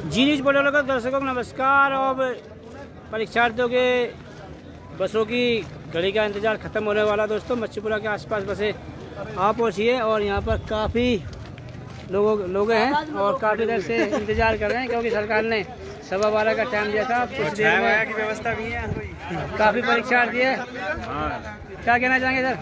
जी news portal का दर्शकों को नमस्कार। और परीक्षार्थियों के बसों की घड़ी का इंतजार खत्म होने वाला। दोस्तों मच्छीपुरा के आसपास बसें आ पहुंची है और यहाँ पर काफ़ी लोग हैं और काफ़ी देर से इंतजार कर रहे हैं, क्योंकि सरकार ने 12:15 का टाइम दिया था। कुछ देर में की व्यवस्था भी है, काफ़ी परीक्षार्थी है। क्या कहना चाहेंगे सर?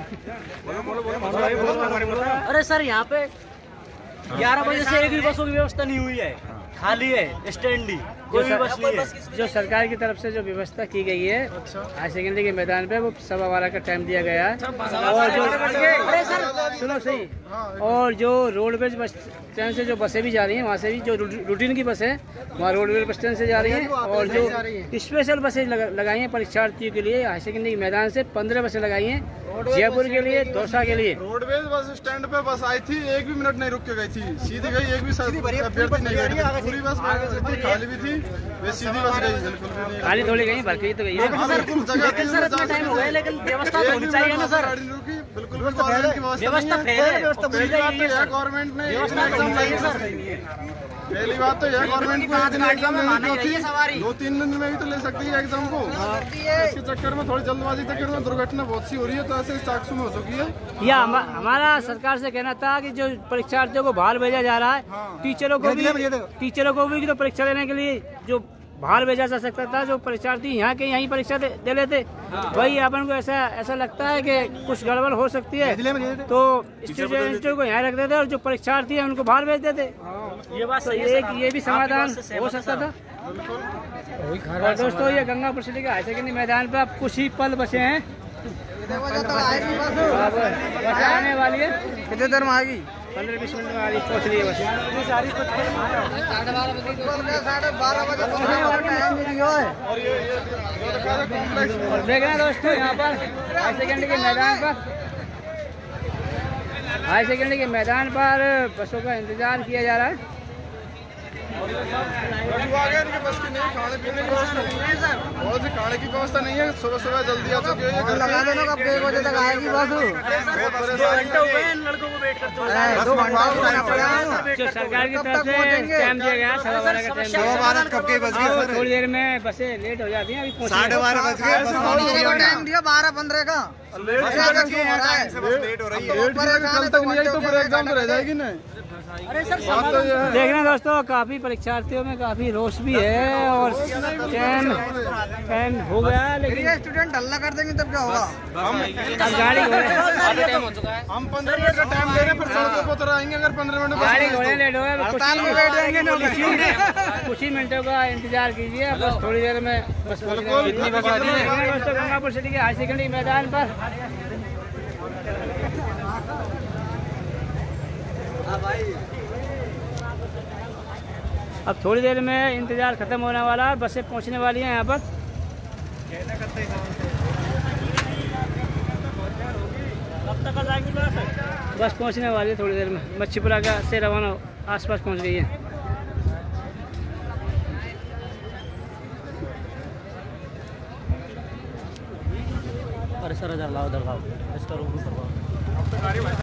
अरे सर, यहाँ पे 11 बजे से एक भी बसों की व्यवस्था नहीं हुई है, खाली है स्टैंड ही, कोई भी बस नहीं है। जो सरकार की तरफ से जो व्यवस्था की गई है हायर सेकेंडरी के मैदान पे, वो 12:15 का टाइम दिया गया है। और जो सुनो सही, और जो रोडवेज बस स्टैंड से जो बसें भी जा रही हैं, वहाँ से भी जो रूटीन की बसें वहाँ रोडवेज बस स्टैंड से जा रही हैं, और जो स्पेशल बसें लगाई हैं परीक्षार्थियों के लिए हायर सेकेंडरी के मैदान से 15 बसें लगाई हैं, जयपुर के लिए, दौसा के लिए। रोडवेज बस स्टैंड पे बस आई थी, एक भी मिनट नहीं रुक के गई थी, सीधी गई, एक भी अभ्यर्थी नहीं गई। पूरी बस खाली भी थी, वे सीधी बस गई, बिल्कुल भी नहीं खाली थोड़ी गई, भर के तो गई है। लेकिन सर इतना टाइम हो गया, लेकिन व्यवस्था तो होनी चाहिए ना सर। बिल्कुल भी गवर्नमेंट की व्यवस्था गवर्नमेंट ने एग्जाम नहीं सर। पहली बात तो यह गवर्नमेंट को एक दिन एग्जाम लेनी होती, 2-3 दिन में भी तो ले सकती है एग्जाम को। इसके चक्कर में थोड़ी जल्दबाजी चक्कर में दुर्घटना बहुत सी हो रही है, तो ऐसे चाकसू में हो चुकी है। या हमारा सरकार से कहना था कि जो परीक्षार्थियों को बाहर भेजा जा रहा है, टीचरों को भी तो परीक्षा लेने के लिए जो बाहर भेजा जा सकता था, जो परीक्षार्थी यहाँ के यहीं परीक्षा दे लेते। वही अपन को ऐसा लगता है कि कुछ गड़बड़ हो सकती है, तो स्टूडेंटों को यहाँ रख देते और जो परीक्षार्थी है उनको बाहर भेज देते। ये बात सही है, ये भी समाधान हो सकता था। और दोस्तों ये गंगापुर सिटी के हायर सेकेंडरी मैदान पे अब कुछ ही पल बचे हैं, बस आने वाली है। कितने देर में आएगी? 15-20 मिनट में आ रही, पहुँच रही है बस। और देख रहे हैं दोस्तों यहाँ पर हायर सेकेंडरी के मैदान पर बसों का इंतजार किया जा रहा है। बस की नहीं, खाने पीने की व्यवस्था नहीं है सर, बहुत सी खाने की व्यवस्था नहीं है। सुबह जल्दी आ चुकी है, लगा देना कब 1 बजे तक आएगी बस। लड़कों को वेट करते जो सरकार की तरफ से टाइम दिया गया 12:15 का टाइम, कब के बज गए? थोड़ी देर में बसें लेट हो जाती हैं। अभी 12:30 बज गए, टाइम दिया 12:15 का। लेट हो रही है, कल तक नहीं आई तो फिर एग्जाम तो रह जाएगी ना। अरे सर देख रहे हैं दोस्तों, काफी परीक्षार्थियों में काफी रोष भी है और टाइम हो गया, लेकिन स्टूडेंट हल्ला कर देंगे तब क्या होगा? अब गाड़ी टाइम हो चुका है। हम 15 मिनट का टाइम दे रहे हैं, फिर सड़कों पर उतर आएंगे अगर 15 मिनट गाड़ी घोड़े लेट हो गए, कुछ ही मिनटों का इंतजार कीजिए, बस थोड़ी देर में बस दोस्तों गंगापुर सिटी के हायर सेकेंडरी मैदान पर अब थोड़ी देर में इंतजार खत्म होने वाला है, बसें पहुंचने वाली हैं यहाँ पर। बस पहुंचने वाली है थोड़ी देर में, मच्छीपुरा का से रवाना आसपास पहुंच गई है। अरे सर इधर लाओ, इसका रूम